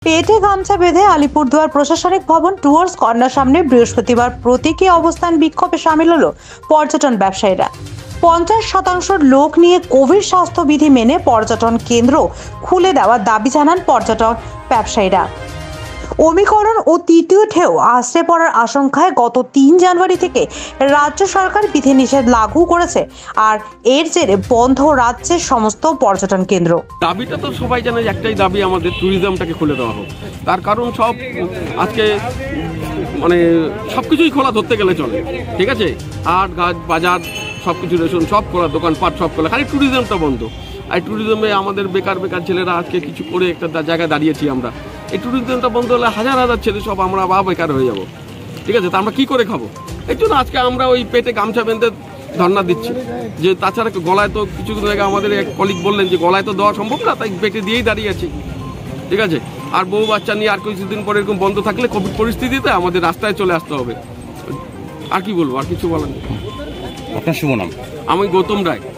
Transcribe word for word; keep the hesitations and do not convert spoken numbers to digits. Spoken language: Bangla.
পেটে গামছা বেঁধে আলিপুরদুয়ার প্রশাসনিক ভবন টুয়ার্স কর্নার সামনে বৃহস্পতিবার প্রতীকী অবস্থান বিক্ষোভে সামিল হলো পর্যটন ব্যবসায়ীরা। পঞ্চাশ শতাংশ লোক নিয়ে কোভিড স্বাস্থ্যবিধি মেনে পর্যটন কেন্দ্র খুলে দেওয়ার দাবি জানান পর্যটন ব্যবসায়ীরা। ওমিক্রন ও তৃতীয় ঢেউ আছড়ে পড়ার আশঙ্কায় গত তিন জানুয়ারি থেকে রাজ্য সরকার বিধিনিষেধ লাগু করেছে, আর এর জেরে বন্ধ রাজ্যের সমস্ত পর্যটন কেন্দ্র। দাবিটা তো সবাই জানে, একটাই দাবি আমাদের, ট্যুরিজমটাকে খুলে দেওয়া হোক। তার কারণ সব আজকে মানে সব কিছুই খোলা ধরতে গেলে চলে, ঠিক আছে, হাট ঘাট বাজার সব কিছু রেশন সব খোলা, দোকানপাট সব খোলা, খালি ট্যুরিজমটা বন্ধ। আর ট্যুরিজমে আমাদের বেকার বেকার ছেলেরা আজকে কিছু করে একটা জায়গায় দাঁড়িয়েছি আমরা। এই ট্যুরিজমটা বন্ধ হলে হাজার হাজার ছেলে সব আমরা বা বেকার হয়ে যাব, ঠিক আছে। তা আমরা কী করে খাবো? এই জন্য আজকে আমরা ওই পেটে গামছা বেঁধে ধর্ণা দিচ্ছি। যে তাছাড়া গলায় তো কিছু আগে আমাদের এক কলিগ বললেন যে গলায় তো দেওয়া সম্ভব না, তাই পেটে দিয়েই দাঁড়িয়ে আছি, ঠিক আছে। আর বউ বাচ্চা নিয়ে আর কিছুদিন পরে এরকম বন্ধ থাকলে কোভিড পরিস্থিতিতে আমাদের রাস্তায় চলে আসতে হবে। আর কি বলবো, আর কিছু বলার নেই। আপনার শুভ নাম? আমি গৌতম রায়।